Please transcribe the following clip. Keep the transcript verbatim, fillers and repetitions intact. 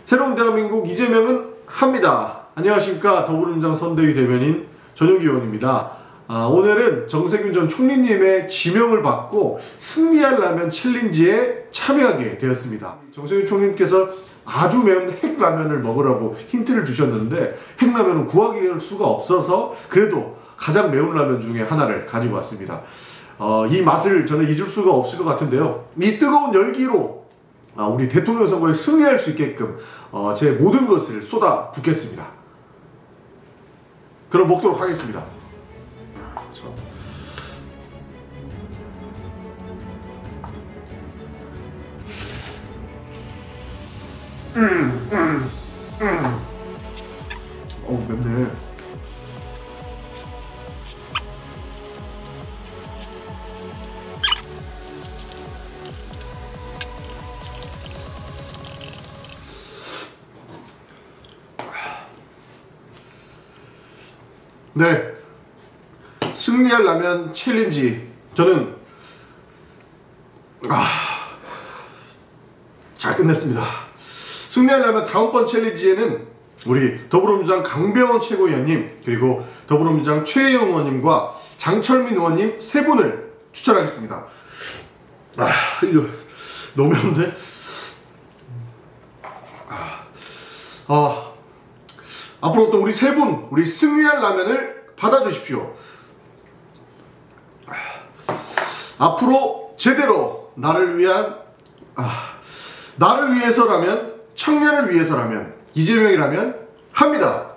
새로운 대한민국 이재명은 합니다. 안녕하십니까. 더불어민주당 선대위 대변인 전용기 의원입니다. 아, 오늘은 정세균 전 총리님의 지명을 받고 승리할 라면 챌린지에 참여하게 되었습니다. 정세균 총리님께서 아주 매운 핵라면을 먹으라고 힌트를 주셨는데 핵라면은 구하기 수가 없어서 그래도 가장 매운 라면 중에 하나를 가지고 왔습니다. 어, 이 맛을 저는 잊을 수가 없을 것 같은데요. 이 뜨거운 열기로 아, 우리 대통령 선거에 승리할 수 있게끔 어, 제 모든 것을 쏟아 붓겠습니다. 그럼 먹도록 하겠습니다. 그렇죠. 음, 음, 음. 어우, 맵네. 네, 승리할 라면 챌린지 저는 아, 잘 끝냈습니다. 승리할 라면 다음번 챌린지에는 우리 더불어민주당 강병원 최고위원님 그리고 더불어민주당 최혜영 의원님과 장철민 의원님 세 분을 추천하겠습니다. 아, 이거 너무 매운데? 아, 아. 앞으로 또 우리 세 분, 우리 승리할 라면을 받아주십시오. 앞으로 제대로 나를 위한, 아, 나를 위해서라면, 청년을 위해서라면, 이재명이라면 합니다.